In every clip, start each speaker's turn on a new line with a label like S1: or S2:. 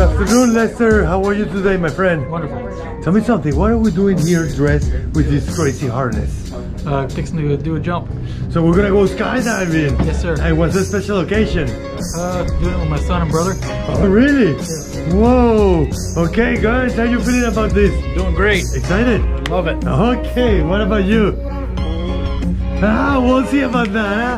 S1: afternoon, Lester. How are you today, my friend?
S2: Wonderful.
S1: Tell me something. What are we doing here dressed with this crazy harness?
S2: Fixing to do a jump.
S1: So we're gonna go skydiving.
S2: Yes, sir.
S1: And what's the special occasion?
S2: Doing it with my son and brother.
S1: Oh, really?
S2: Yeah.
S1: Whoa. Okay, guys. How you feeling about this?
S2: Doing great.
S1: Excited?
S2: Love it.
S1: Okay. What about you? We'll see about that.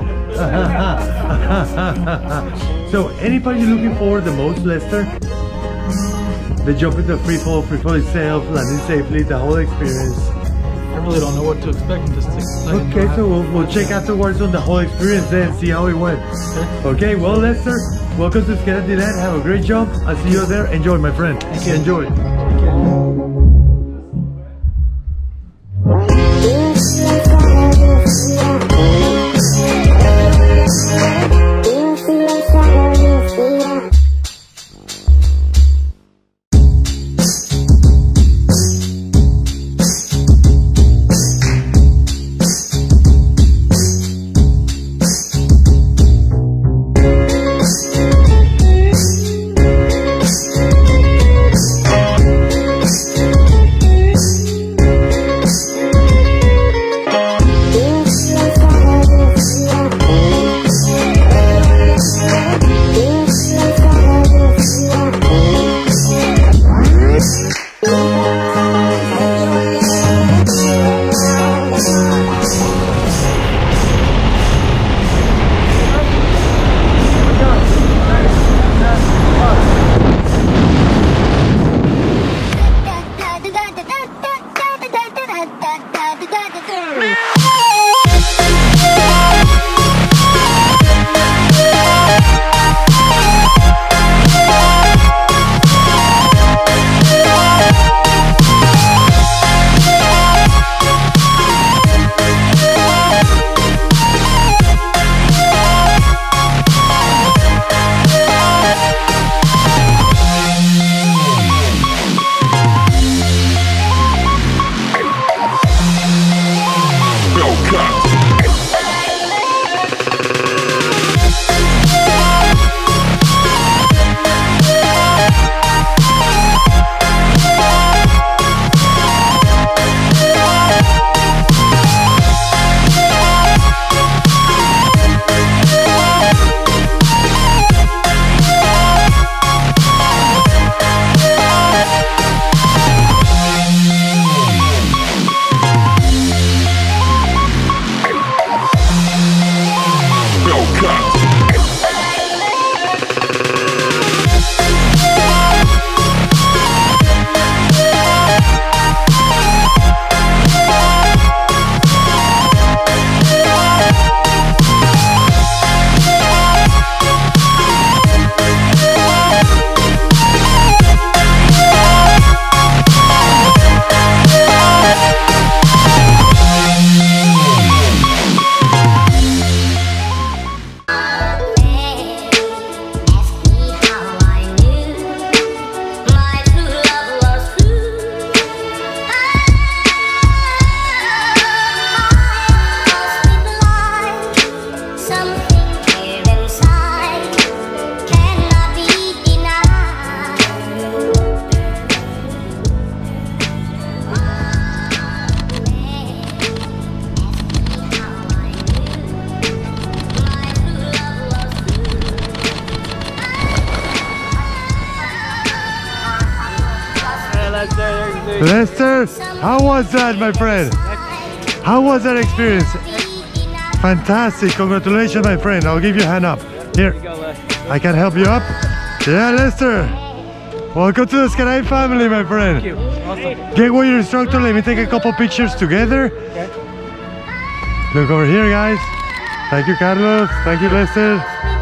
S1: Huh? So, anybody looking forward the most, Lester? The jump into free fall itself, landing safely, the whole experience.
S2: I really don't know what to expect. I'm just excited.
S1: Okay, so we'll check afterwards on the whole experience then, see how it went. Okay, well, Lester, welcome to Skeleton Land. Have a great jump. I'll see you there. Enjoy, my friend.
S2: Thank you.
S1: Enjoy. Lester, how was that, my friend? How was that experience? Fantastic, congratulations, my friend. I'll give you a hand up. Here, I can help you up. Yeah, Lester. Welcome to the Skydive family, my friend.
S2: Thank you. Awesome.
S1: Get with your instructor. Let me take a couple pictures together.
S2: Okay.
S1: Look over here, guys. Thank you, Carlos. Thank you, Lester.